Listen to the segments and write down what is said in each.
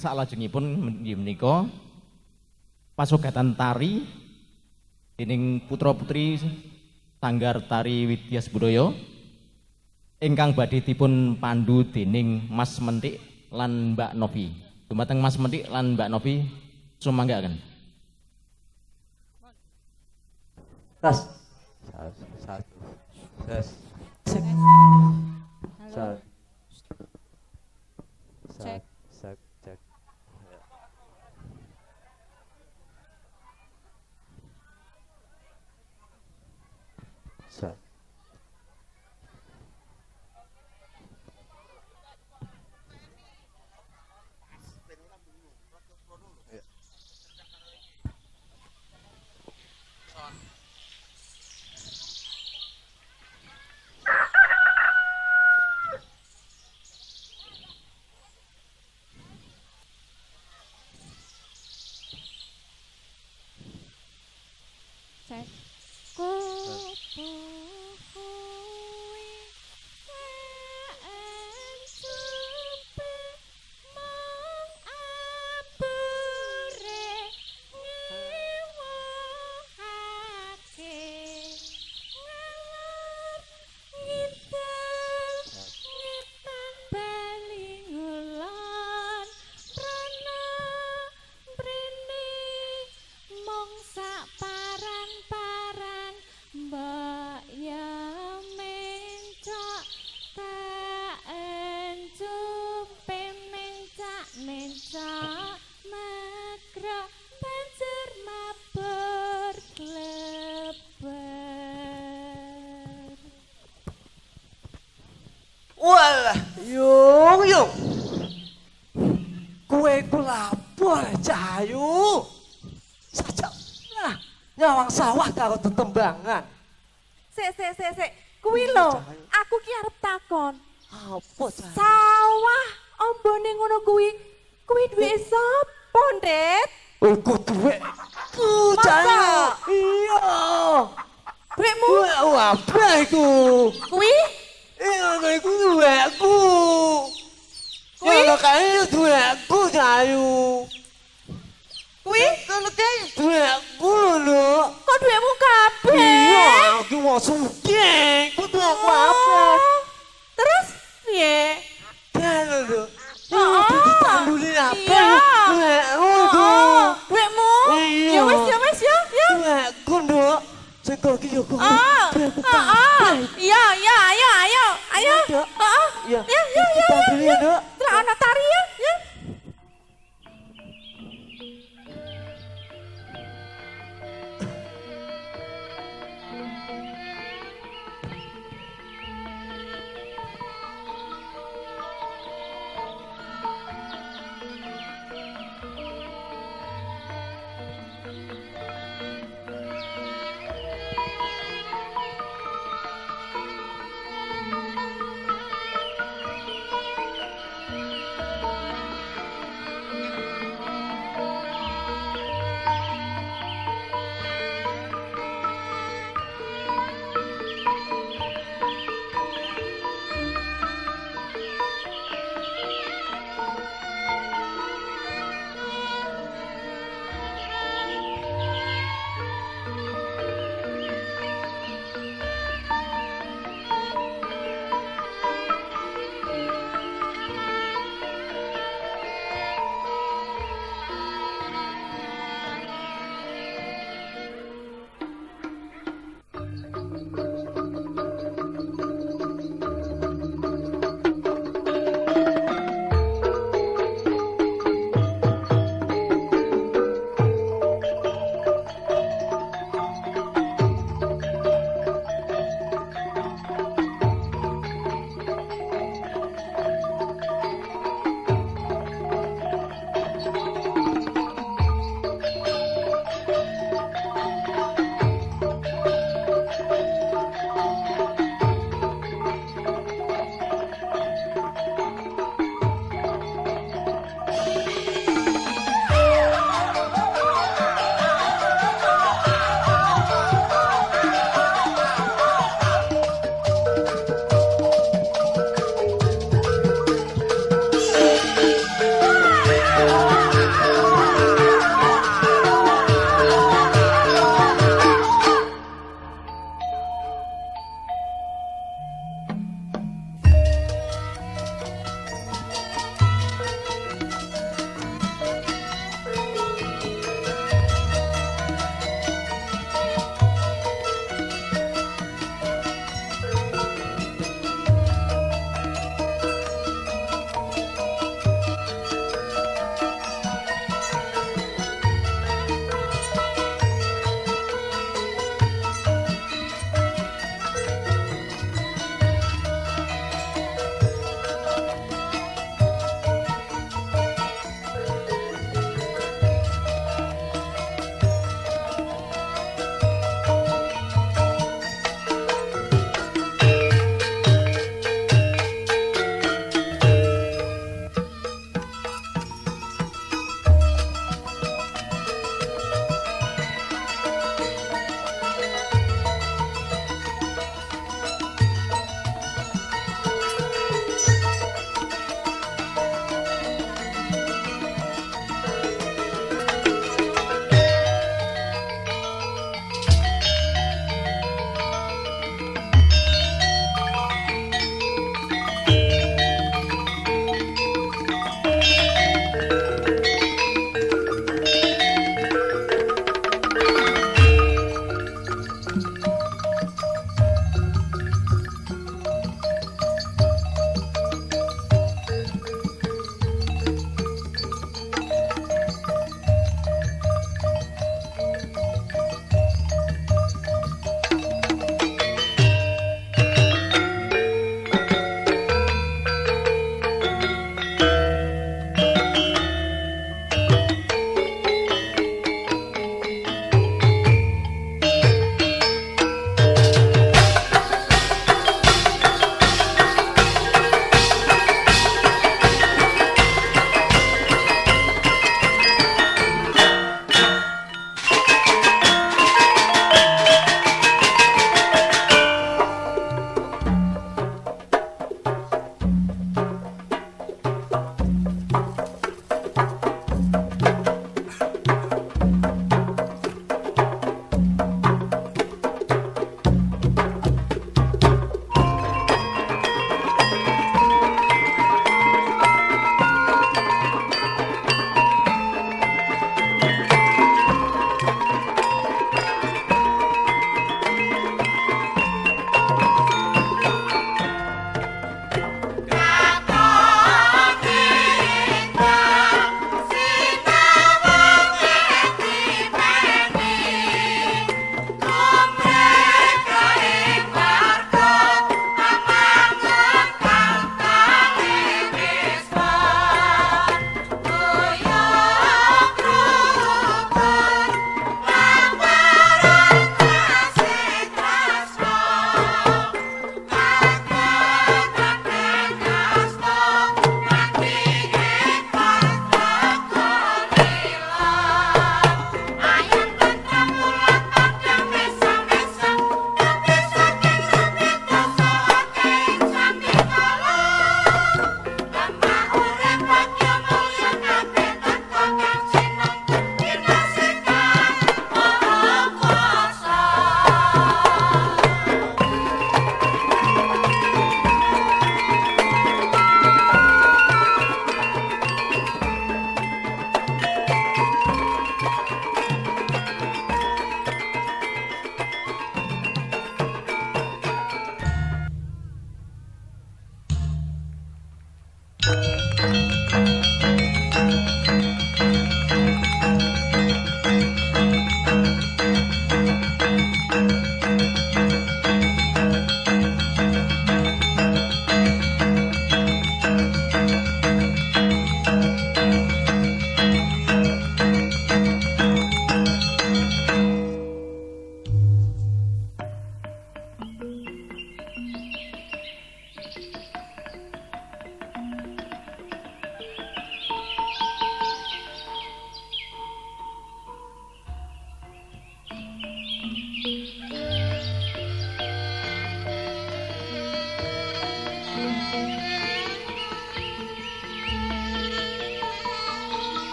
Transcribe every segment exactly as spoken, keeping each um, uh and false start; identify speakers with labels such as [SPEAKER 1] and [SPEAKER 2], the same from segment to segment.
[SPEAKER 1] Salajengipun menika pasugatan tari dening putra-putri Sanggar Tari Widya Budaya ingkang badhe dipun pandu dening Mas Mentik lan Mbak Novi. Dumateng Mas Mentik lan Mbak Novi sumanggaken.
[SPEAKER 2] Tas. Satu. Ses. Cek. Halo. Cek. Cek. Cek. Cek.
[SPEAKER 3] Cek.
[SPEAKER 2] Walah, yung yung. Kue ku lapor Cahayu. Saja. Nah, nyawang sawah karo tetembangan.
[SPEAKER 4] Sik sik sik sik. Kuwi lho, aku ki arep takon.
[SPEAKER 2] Apa Cahayu?
[SPEAKER 4] Sawah ombone ngono kuwi. Kuwi duwe sapa, Ndret?
[SPEAKER 2] Oh, ku duwe. Ku Cahayu. Iya.
[SPEAKER 4] Duitmu?
[SPEAKER 2] Wah, apa iku?
[SPEAKER 4] Kuwi?
[SPEAKER 2] Iya, iku duweku.
[SPEAKER 4] Kuwi?
[SPEAKER 2] Ya kae duweku Cahayu.
[SPEAKER 4] Kuwi?
[SPEAKER 2] Kalau kae duweku lho.
[SPEAKER 4] Kok duitmu kabeh?
[SPEAKER 2] Iya, aku mau sugih. Ku duweku apa?
[SPEAKER 4] Terus piye?
[SPEAKER 2] Kalau lho.
[SPEAKER 4] Oh,
[SPEAKER 2] ditanduli apa?
[SPEAKER 4] iya.
[SPEAKER 2] Duweku.
[SPEAKER 4] Duitmu?
[SPEAKER 2] Iya.
[SPEAKER 4] Ya wis ya wis ya, ya.
[SPEAKER 2] Duweku, Nduk. Sing kok iki yo kok.
[SPEAKER 4] Oh, heeh. Iya, iya, ayo, ayo, ayo. Heeh.
[SPEAKER 2] Iya.
[SPEAKER 4] Ya, ya, ya.
[SPEAKER 2] Ditanduli ya, Nduk.
[SPEAKER 4] Terus ana tari ya, ya.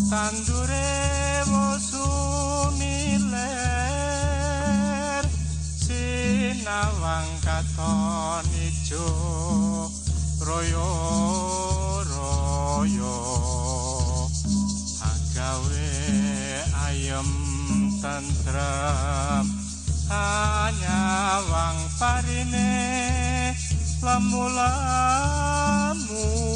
[SPEAKER 5] tandure wosumiler sinawang katon ijo royo royo agawe ayem tentrem hanya wang parine lemu-lemu